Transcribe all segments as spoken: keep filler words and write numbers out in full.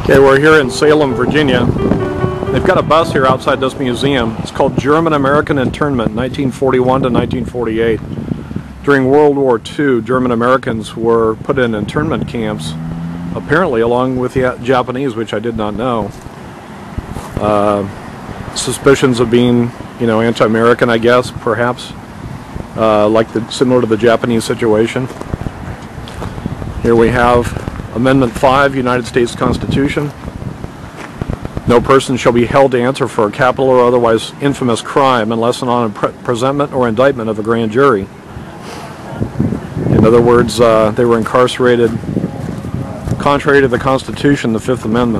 Okay, we're here in Salem, Virginia. They've got a bus here outside this museum. It's called German-American Internment, nineteen forty-one to nineteen forty-eight. During World War Two, German Americans were put in internment camps, apparently along with the Japanese, which I did not know. Uh, suspicions of being, you know, anti-American, I guess, perhaps, uh, like the similar to the Japanese situation. Here we have Amendment five, United States Constitution. No person shall be held to answer for a capital or otherwise infamous crime unless and on pre presentment or indictment of a grand jury. In other words, uh, they were incarcerated contrary to the Constitution, the Fifth Amendment.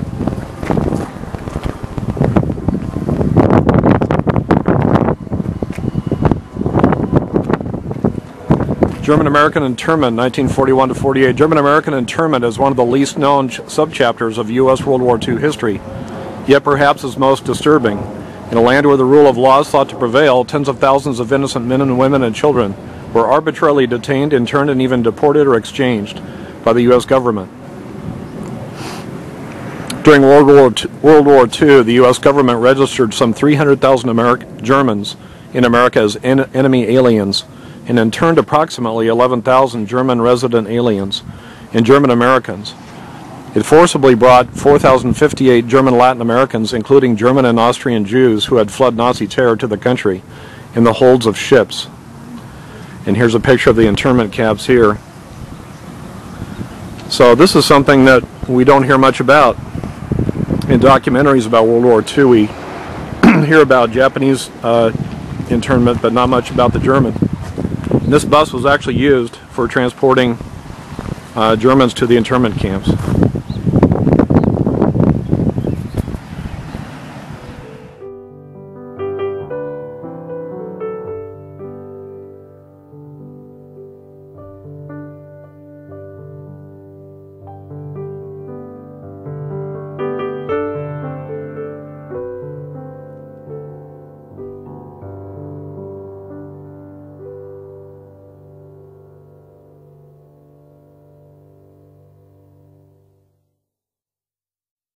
German-American Internment, nineteen forty-one to forty-eight. German-American Internment is one of the least known subchapters of U S World War Two history, yet perhaps is most disturbing. In a land where the rule of law is thought to prevail, tens of thousands of innocent men and women and children were arbitrarily detained, interned, and even deported or exchanged by the U S government. During World War Two, World War Two, the U S government registered some three hundred thousand Ameri- Germans in America as en enemy aliens, and interned approximately eleven thousand German resident aliens and German Americans. It forcibly brought four thousand fifty-eight German Latin Americans, including German and Austrian Jews who had fled Nazi terror, to the country in the holds of ships. And here's a picture of the internment camps here. So this is something that we don't hear much about in documentaries about World War Two. We hear about Japanese uh, internment, but not much about the German. And this bus was actually used for transporting uh, Germans to the internment camps.